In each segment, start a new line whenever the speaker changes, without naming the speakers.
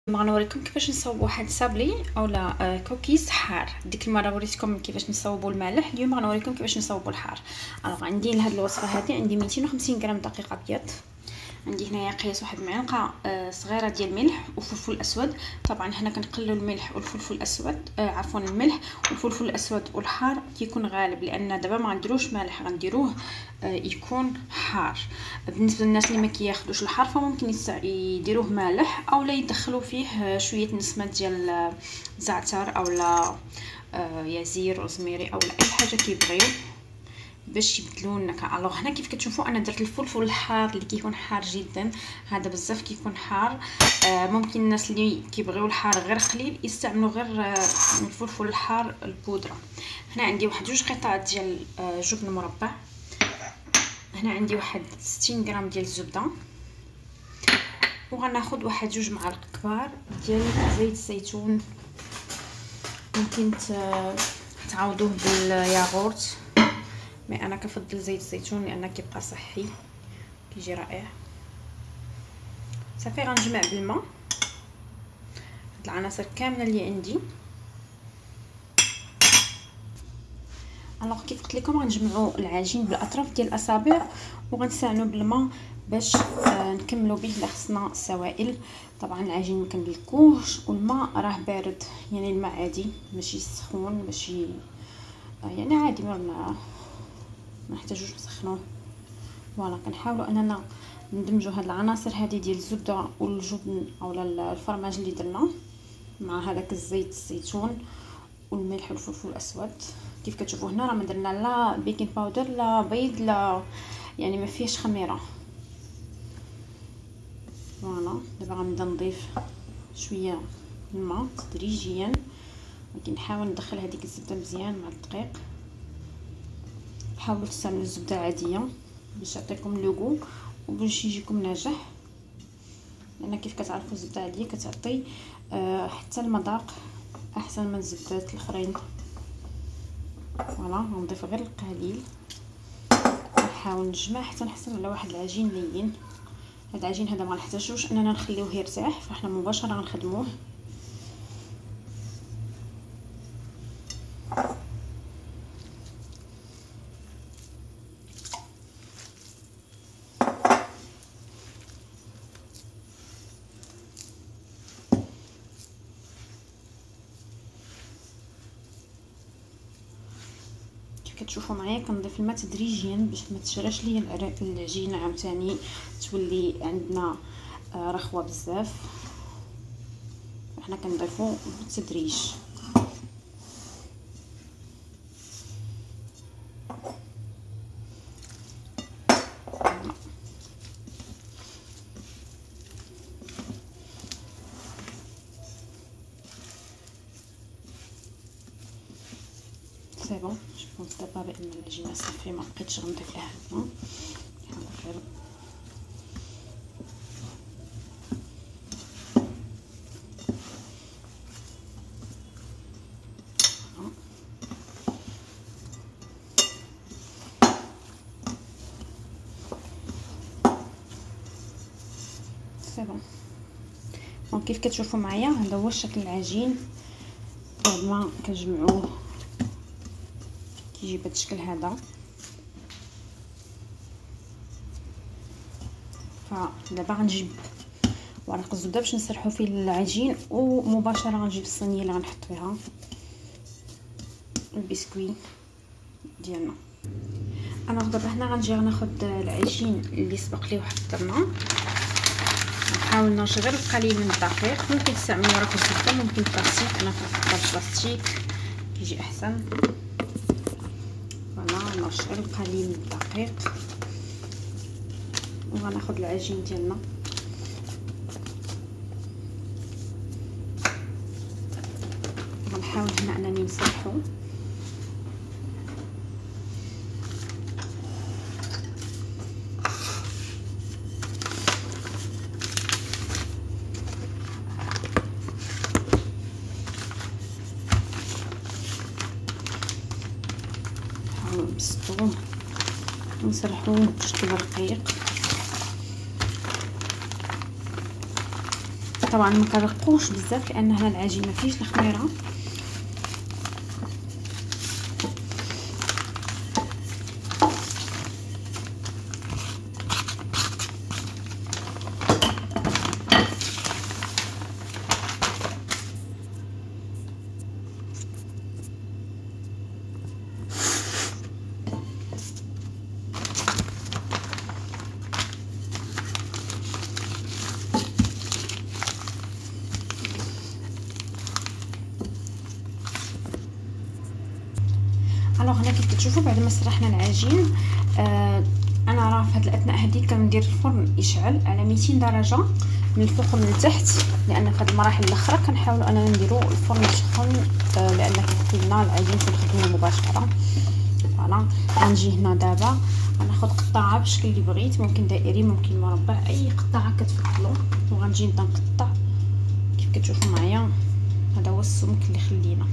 غنوريكم كيفاش نصاوبوا واحد سابلي اولا كوكيز حار. ديك المره وريتكم كيفاش نصاوبوا المالح، اليوم غنوريكم كيفاش نصاوبوا الحار. الوغ عندي لهاد الوصفه هذه عندي 250 غرام دقيق ابيض، عندي هنايا قياس واحد معلقه صغيره ديال الملح وفلفل اسود. طبعا هنا كنقلوا الملح والفلفل الاسود عفوا الملح والفلفل الاسود والحار كيكون غالب، لان دابا ما غنديروش مالح، غنديروه يكون حار. بالنسبه للناس اللي ما كياخذوش الحار فممكن يديروه مالح اولا يدخلوا فيه شويه نسمه ديال زعتر اولا يزير روزميري اولا اي حاجه كيبغيو باش يبدلوا النكهه. الوغ هنا كيف كتشوفوا انا درت الفلفل الحار اللي كيكون حار جدا، هذا بزاف كيكون حار. ممكن الناس اللي كيبغيو الحار غير قليل يستعملوا غير الفلفل الحار البودره. هنا عندي واحد 2 قطع ديال جبن مربع، هنا عندي واحد 60 غرام ديال الزبده، وغناخذ واحد 2 معالق كبار ديال زيت الزيتون. ممكن تعوضوه بالياغورت، مي انا كنفضل زيت الزيتون لانه كيبقى صحي كيجي رائع. صافي غنجمع بالماء هاد العناصر كامله اللي عندي. الوغ كيف قلت لكم غنجمعوا العجين بالاطراف ديال الاصابع وغنساعنوا بالماء باش نكملوا به الا خصنا السوائل. طبعا العجين ما كندلكوهش والماء راه بارد، يعني الماء عادي ماشي سخون، ماشي يعني عادي، ما نحتاجوش نسخنوه. فوالا كنحاولوا اننا ندمجوا هاد العناصر هذه ديال الزبده والجبن اولا الفرماج اللي درنا مع هذاك الزيت الزيتون والملح والفلفل الاسود. كيف كتشوفوا هنا راه ما درنا لا بيكين باودر لا بيض لا، يعني ما فيهش خميره. فوالا دابا غنبدا نضيف شويه الماء تدريجيا، ولكن نحاول ندخل هذيك الزبده مزيان مع الدقيق. حاولوا تستعملوا الزبده عاديه باش تعطيكم لوغو وباش يجيكم ناجح، لان كيف كتعرفوا الزبده عاديه كتعطي حتى المذاق احسن من الزبدات الاخرين. فوالا غنضيف غير القليل، نحاول نجمع حتى نحصل على واحد العجين لين. هذا العجين هذا ما نحتاجوش اننا نخليوه يرتاح، فاحنا مباشره غنخدموه. كتشوفوا معايا كنضيف الماء تدريجيا باش ما تشراش ليا العجينه عاوتاني تولي عندنا رخوه بزاف. احنا كنضيفو بالتدريج. سي بون جو بونس دابا بان العجينه صافي ما بقيتش غنضيف لها الماء. سي بون كيف كتشوفوا معايا هذا هو شكل العجين بعد ما كنجمعوه كيجي بهذا الشكل هذا. فدابا غنجيب ورق الزبده باش نسرحو فيه العجين، ومباشره غنجيب الصينيه اللي غنحط فيها البسكوي ديالنا. انا دابا هنا غنجي غناخد العجين اللي سبق ليه وحضرناه، نحاول نرش غير القليل من الدقيق. ممكن تستعملوا ورق الزبده، ممكن بلاستيك، انا كنفضل البلاستيك كيجي احسن. فوالا نرش غير القليل من الدقيق وغناخد العجين ديالنا. غنحاول هنا انني نسرحو نبسطوه ونسرحوه بشكل رقيق. طبعا ما كنرقوش بزاف لان هنا العجين ما فيهش الخميره. الوغ هنا كيف كتشوفوا بعد ما سرحنا العجين انا راه في هذه الاثناء هذه كندير الفرن يشعل على 200 درجه من الفوق ومن التحت، لان في هذه المراحل الاخرى كنحاولوا اننا نديروا الفرن يسخن لان كيكون لنا العجين كنخدموه مباشره. فوالا غنجي هنا دابا غناخذ قطعه بالشكل اللي بغيت، ممكن دائري ممكن مربع، اي قطعه كتفضلوا، وغنجي نبدا نقطع كيف كتشوفوا معايا. هذا هو السمك اللي خلينا.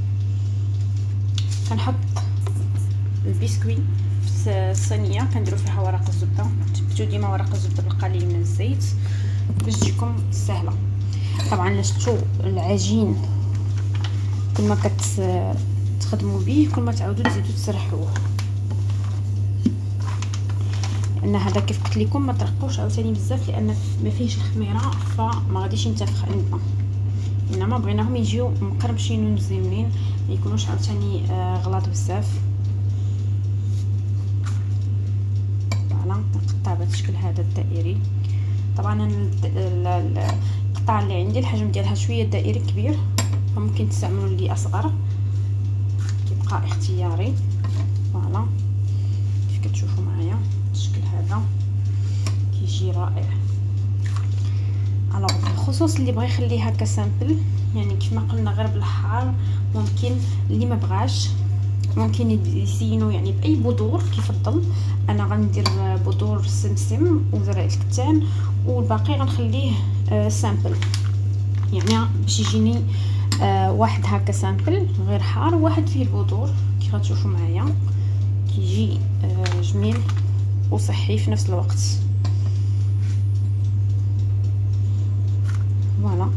كنحط البسكويت في الصينيه كنديروا فيها ورق الزبده، تثبتوا ديما ورق الزبده بالقليل من الزيت باش تجيكم سهله. طبعا شفتوا العجين كل ما كتخدموا به كل ما تعاودوا تزيدوا تسرحوه، لان هذا كيف قلت لكم ما ترقوش عاوتاني بزاف لان ما فيهش الخميره فما غاديش ينتفخ عندنا، انما بغيناهم يجيو مقرمشين ومزيونين ما يكونوش عاوتاني غلاط بزاف. فوالا نقطع بهذا الشكل هذا الدائري. طبعا القطعه اللي عندي الحجم ديالها شويه دائري كبير، فممكن تستعملوا اللي اصغر كيبقى اختياري. فوالا كيف كتشوفوا معايا الشكل هذا كيجي رائع. الوغ بخصوص اللي بغى يخليها كسامبل يعني كيف ما قلنا غير بالحار، ممكن اللي ما بغاش ممكن يزينوا يعني باي بذور كيفضل. انا غندير بذور السمسم وزرع الكتان والباقي غنخليه سامبل، يعني باش يجيني واحد هكا سامبل غير حار وواحد فيه البذور كيف غتشوفوا معايا كيجي جميل وصحي في نفس الوقت. فوالا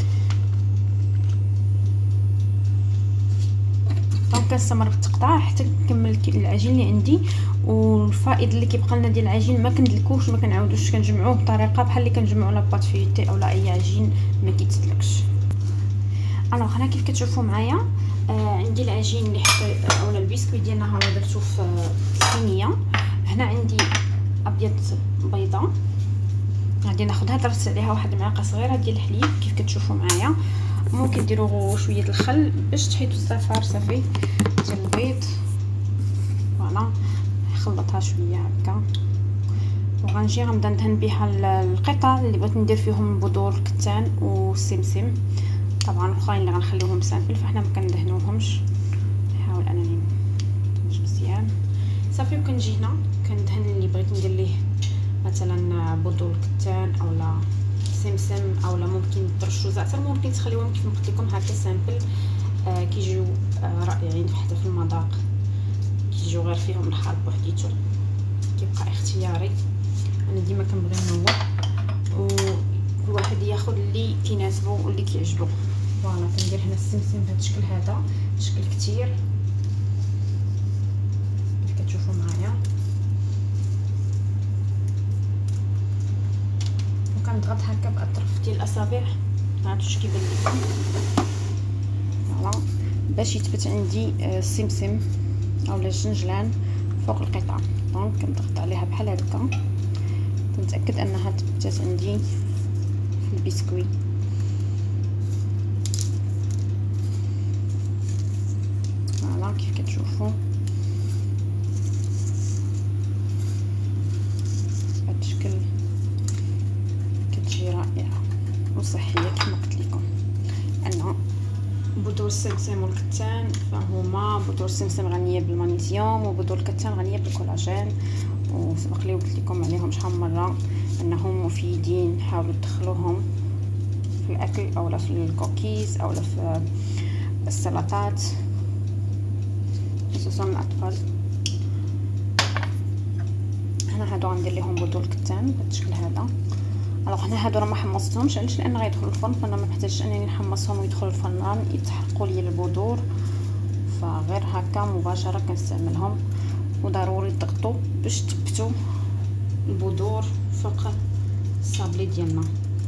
كنستمر بالتقطاع حتى نكمل العجين اللي عندي. والفائض اللي كيبقى لنا ديال العجين ما كندلكوش ما كنعاودوش كنجمعوه بطريقه بحال اللي كنجمعوا لا باط فيتي او لا اي عجين ما كيتسلكش. الوغ هنا كيف كتشوفوا معايا عندي العجين اللي اولا البسكويت ديالنا هو درتو في الصينيه. هنا عندي ابيض بيضه غادي ناخذها درت عليها واحد المعلقه صغيره ديال الحليب كيف كتشوفوا معايا. ممكن ديروا شويه الخل باش تحيدوا الزفار صافي ديال البيض. فوالا نخلطها شويه هكا وغنجي غنبدا ندهن بها القطع اللي بغيت ندير فيهم بذور الكتان والسمسم. طبعا الاخرين اللي غنخليوهم سامبل فاحنا ما كندهنوهمش، نحاول انني ندهن مزيان صافي. وكنجي هنا كندهن اللي بغيت ندير ليه مثلا بذور الكتان اولا سمسم اولا ممكن ترشوا زعتر، ممكن تخليوهم كيف ما قلت لكم هكا سامبل كيجيو رائعين حتى في المذاق، كيجيو غير فيهم الحار بوحديتو كيبقى اختياري. انا ديما كنبغي ننوع وكل واحد ياخذ اللي كيناسبو واللي كيعجبو. فوالا كندير هنا السمسم بهذا الشكل هذا شكل كتير كيف كتشوفوا معايا، كنضغط هكا باطراف ديال الاصابع عرفتوا كيبان لكم. فوالا باش يثبت عندي السمسم اولا الجنجلان فوق القطعه. دونك كنضغط عليها بحال هكا كنتاكد انها ثبتت عندي في البسكوي. فوالا كيف كتشوفوا بهذا الشكل كتجي رائعه وصحيه كما قلت لكم. ان بذور السمسم والكتان فهما بذور السمسم غنيه بالمغنيسيوم وبذور الكتان غنيه بالكولاجين، وسبق لي قلت لكم عليهم شحال من مره انهم مفيدين. حاولوا تدخلوهم في الاكل اولا في الكوكيز اولا في السلطات خصوصا الاطفال. هنا هادو غندير لهم بذور الكتان بهذا الشكل هذا الوغ هنا هادو راه ما حمصتهمش، علاش؟ لان غيدخلوا الفرن، فانا ما محتاجش انني نحمصهم ويدخلوا الفران يتحرقوا لي البذور، فغير هكا مباشره كنستعملهم. وضروري تضغطوا باش تثبتوا البذور فوق الصابلي ديالنا.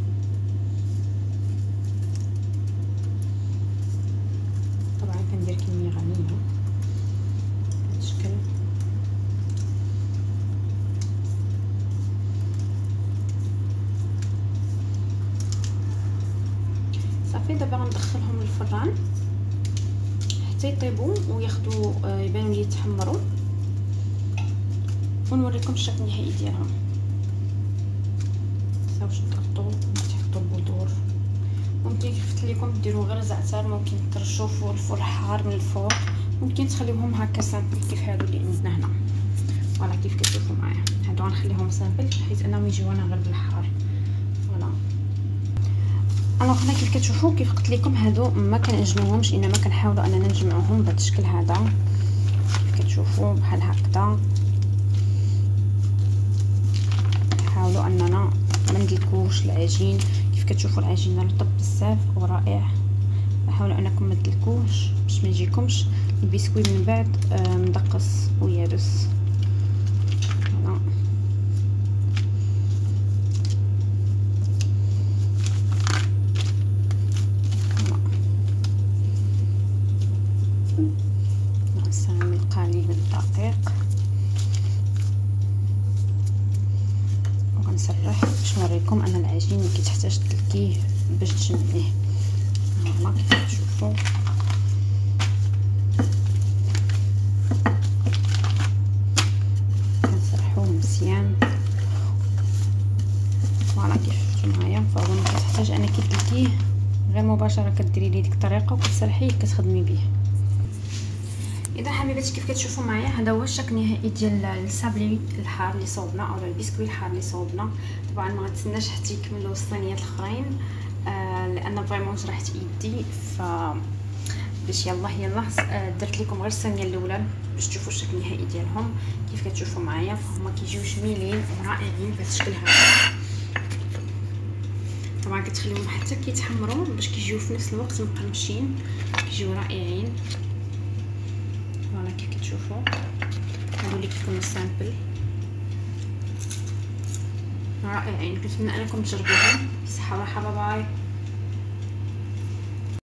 طبعا كندير كميه غنيه بهذا الشكل. صافي دابا غندخلهم للفران حتى يطيبوا وياخذوا يبانوا لي يتحمروا، ونوريكم الشكل النهائي ديالهم. متنساوش تضغطوا وتحطوا البذور. ممكن كيف قلت لكم ديروا غير زعتر، ممكن ترشوا فلفل حار من الفوق، ممكن تخليوهم هكا سامبل كيف هادو اللي عندنا هنا. فوالا كيف كتشوفوا معايا هادو غنخليهم سامبل حيت انهم يجيونا غير بالحار. فوالا الوغ هنا كيف كتشوفوا كيف قلت لكم هادو ما كنعجنوهمش، انما كنحاولوا اننا نجمعوهم بهذا الشكل هذا. كيف كتشوفوا بحال هكذا، نحاولوا اننا ما ندلكوش العجين. كيف كتشوفوا العجين رطب بزاف ورائع، حاولوا انكم ما تدلكوش باش ما يجيكمش البسكوي من بعد مدقص ويابس. فوالا نستعمل قليل من الدقيق وغنسرح باش نوريكم ان العجين ما كيتحتاج تدلكيه باش تجمعيه. هاهما كيف كتشوفوا كنسرحوه مزيان. فوالا كيف شفتوا معايا، فهو ما كتحتاج انك تدلكيه، غير مباشره كديري ليه ديك الطريقه وكتسرحيه كتخدمي به. اذا حبيباتي كيف كتشوفوا معايا هذا هو الشكل النهائي ديال السابلي الحار اللي صوبنا او البسكوي الحار اللي صوبنا. طبعا ما غتسناش حتى يكملوا الصينيات الاخرين لان فريمون جرحت يدي، ف باش يلا درت لكم غير الصينيه الاولى باش تشوفوا الشكل النهائي ديالهم. كيف كتشوفوا معايا فهما كيجيو جميلين ورائعين بهذا الشكل هذا. طبعا كتخليهم حتى كيتحمروا باش كيجيو في نفس الوقت مقرمشين، كيجيو رائعين. فوالا كيف كتشوفوا هادو اللي كيكونوا سامبل رائعين. كنتمنى انكم تجربوهم. صحه وراحه، باي باي.